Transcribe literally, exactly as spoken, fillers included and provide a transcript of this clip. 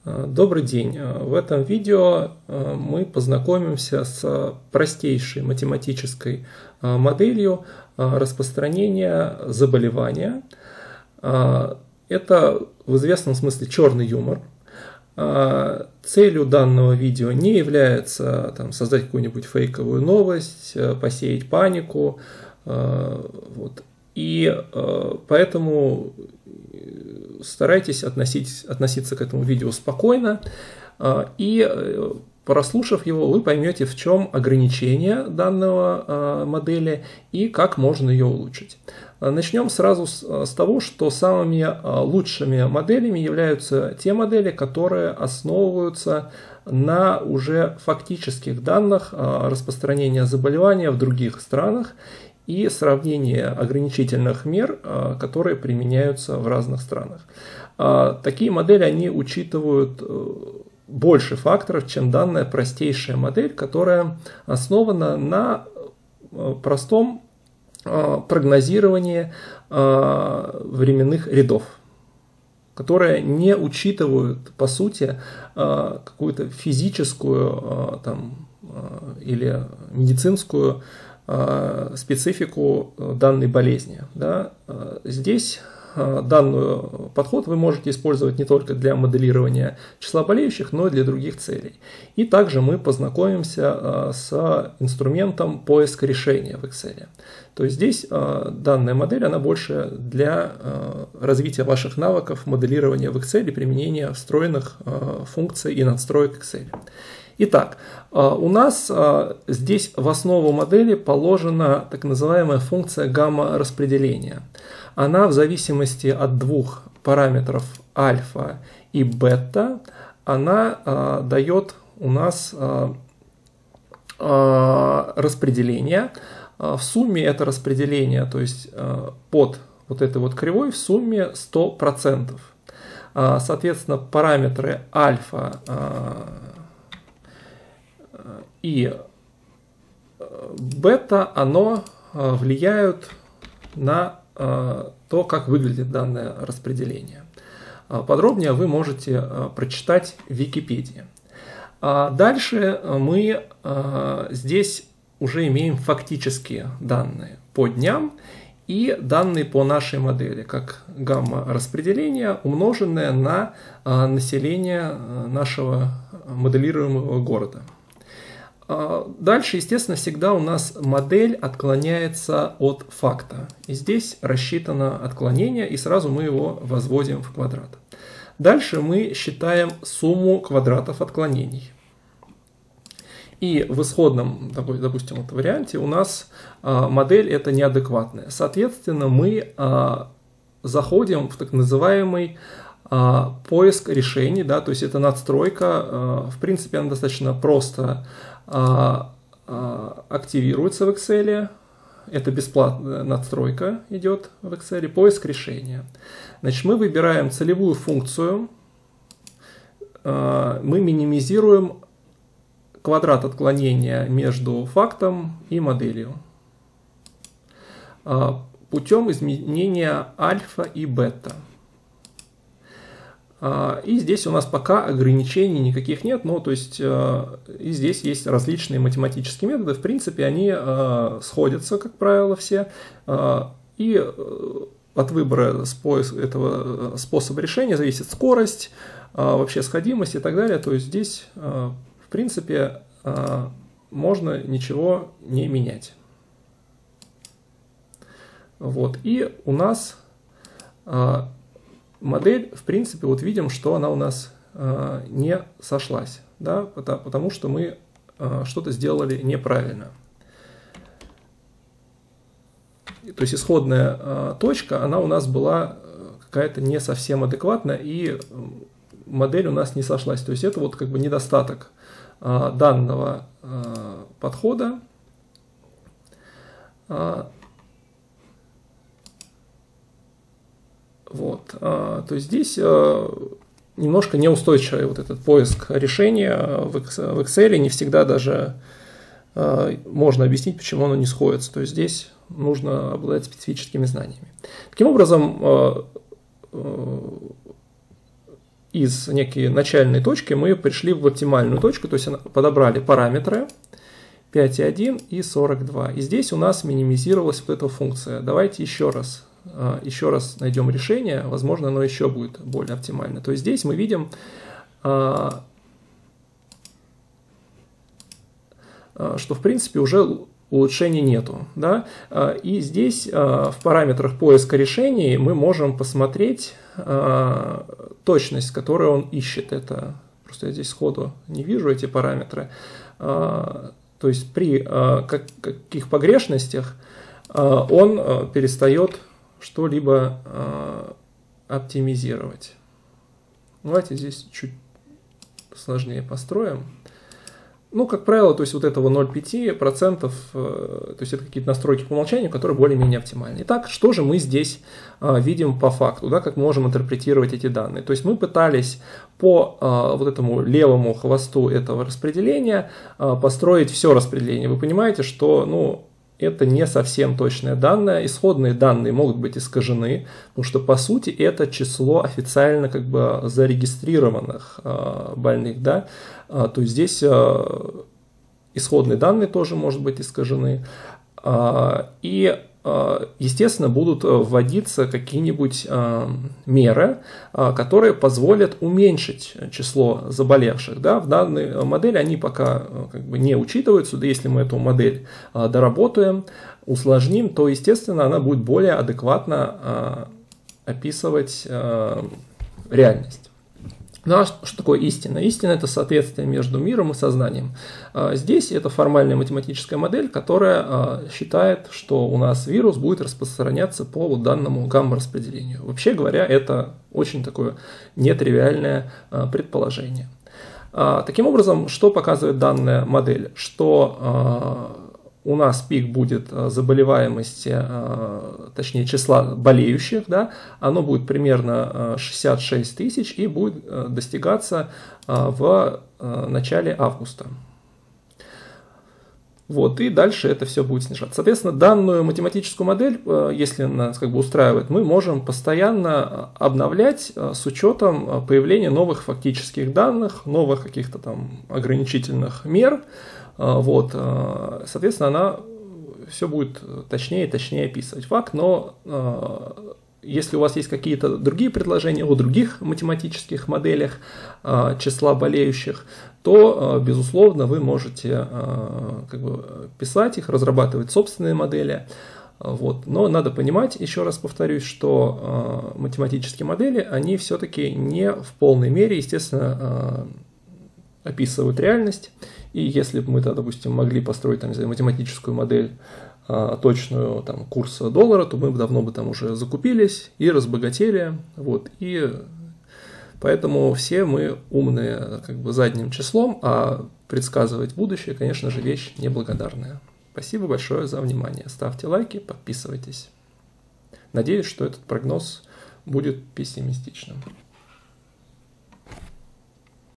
Добрый день! В этом видео мы познакомимся с простейшей математической моделью распространения заболевания. Это в известном смысле черный юмор. Целью данного видео не является там, создать какую-нибудь фейковую новость, посеять панику. Вот. И поэтому старайтесь относить, относиться к этому видео спокойно, и прослушав его, вы поймете, в чем ограничение данного модели и как можно ее улучшить. Начнем сразу с того, что самыми лучшими моделями являются те модели, которые основываются на уже фактических данных распространения заболевания в других странах и сравнение ограничительных мер, которые применяются в разных странах. Такие модели, они учитывают больше факторов, чем данная простейшая модель, которая основана на простом прогнозировании временных рядов, которые не учитывают, по сути, какую-то физическую там, или медицинскую специфику данной болезни. Да. Здесь данный подход вы можете использовать не только для моделирования числа болеющих, но и для других целей. И также мы познакомимся с инструментом поиска решения в Excel. То есть здесь данная модель, она больше для развития ваших навыков моделирования в Excel и применения встроенных функций и надстроек Excel. Итак, у нас здесь в основу модели положена так называемая функция гамма-распределения. Она в зависимости от двух параметров альфа и бета, она дает у нас распределение. В сумме это распределение, то есть под вот этой вот кривой, в сумме сто процентов. Соответственно, параметры альфа и бета, оно влияют на то, как выглядит данное распределение. Подробнее вы можете прочитать в Википедии. Дальше мы здесь уже имеем фактические данные по дням и данные по нашей модели, как гамма-распределение, умноженное на население нашего моделируемого города. Дальше, естественно, всегда у нас модель отклоняется от факта. И здесь рассчитано отклонение, и сразу мы его возводим в квадрат. Дальше мы считаем сумму квадратов отклонений. И в исходном, допустим, вот варианте у нас модель это неадекватная. Соответственно, мы заходим в так называемый поиск решений, да, то есть это надстройка. В принципе, она достаточно просто активируется в Excel. Это бесплатная надстройка идет в Excel. Поиск решения. Значит, мы выбираем целевую функцию. Мы минимизируем квадрат отклонения между фактом и моделью путем изменения альфа и бета. И здесь у нас пока ограничений никаких нет, но то есть и здесь есть различные математические методы, в принципе они сходятся, как правило, все, и от выбора этого способа решения зависит скорость, вообще сходимость и так далее, то есть здесь в принципе можно ничего не менять. Вот, и у нас модель, в принципе, вот видим, что она у нас э, не сошлась, да, потому, потому что мы э, что-то сделали неправильно. То есть исходная э, точка, она у нас была какая-то не совсем адекватная, и модель у нас не сошлась. То есть это вот как бы недостаток э, данного э, подхода. Э, Вот, то есть здесь немножко неустойчивый вот этот поиск решения в Excel, не всегда даже можно объяснить, почему оно не сходится. То есть здесь нужно обладать специфическими знаниями. Таким образом, из некой начальной точки мы пришли в оптимальную точку, то есть подобрали параметры пять и один и сорок два. И здесь у нас минимизировалась вот эта функция. Давайте еще раз, еще раз найдем решение, возможно, оно еще будет более оптимально. То есть здесь мы видим, что в принципе уже улучшений нету. Да? И здесь в параметрах поиска решений мы можем посмотреть точность, которую он ищет. Это просто я здесь сходу не вижу эти параметры. То есть при каких погрешностях он перестает что-либо оптимизировать. Давайте здесь чуть сложнее построим. Ну, как правило, то есть вот этого ноль целых пять десятых процента, то есть это какие-то настройки по умолчанию, которые более-менее оптимальны. Итак, что же мы здесь а, видим по факту, да, как мы можем интерпретировать эти данные? То есть мы пытались по а, вот этому левому хвосту этого распределения а, построить все распределение. Вы понимаете, что, ну, это не совсем точное данное. Исходные данные могут быть искажены, потому что по сути это число официально как бы зарегистрированных э, больных, да. А, то есть здесь э, исходные данные тоже могут быть искажены. А, и естественно, будут вводиться какие-нибудь меры, которые позволят уменьшить число заболевших. Да? В данной модели они пока как бы не учитываются. Да, если мы эту модель доработаем, усложним, то, естественно, она будет более адекватно описывать реальность. Ну а что такое истина? Истина – это соответствие между миром и сознанием. Здесь это формальная математическая модель, которая считает, что у нас вирус будет распространяться по вот данному гамма-распределению. Вообще говоря, это очень такое нетривиальное предположение. Таким образом, что показывает данная модель? Что у нас пик будет заболеваемости, точнее числа болеющих, да, оно будет примерно шестьдесят шесть тысяч и будет достигаться в начале августа. Вот, и дальше это все будет снижаться. Соответственно, данную математическую модель, если нас как бы устраивает, мы можем постоянно обновлять с учетом появления новых фактических данных, новых каких-то там ограничительных мер. Вот, соответственно, она все будет точнее и точнее описывать факт, но если у вас есть какие-то другие предложения о других математических моделях числа болеющих, то, безусловно, вы можете как бы писать их, разрабатывать собственные модели. Вот. Но надо понимать, еще раз повторюсь, что математические модели, они все-таки не в полной мере, естественно, описывают реальность. И если бы мы, допустим, могли построить там, математическую модель а, точную там, курса доллара, то мы бы давно бы там уже закупились и разбогатели. Вот, и поэтому все мы умные как бы, задним числом, а предсказывать будущее, конечно же, вещь неблагодарная. Спасибо большое за внимание. Ставьте лайки, подписывайтесь. Надеюсь, что этот прогноз будет пессимистичным.